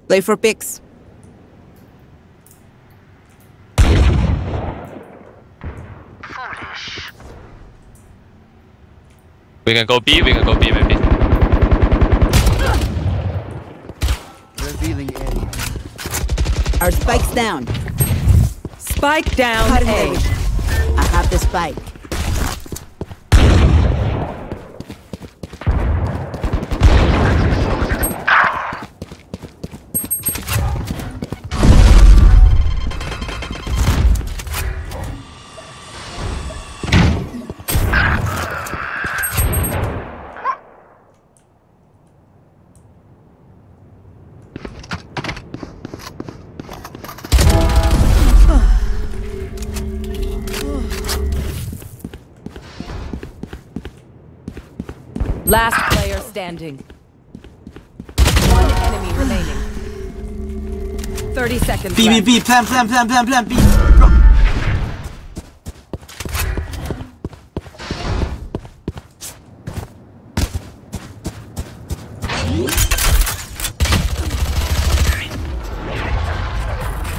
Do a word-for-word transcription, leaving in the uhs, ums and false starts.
Play for picks. We can go B, we can go B maybe. Revealing area. Our spike's down. Spike down Cutting A. edge. I have the spike. Last player standing. One enemy remaining. thirty seconds B, B, left. B, plan, plan, plan, plan, plan, B. Bro.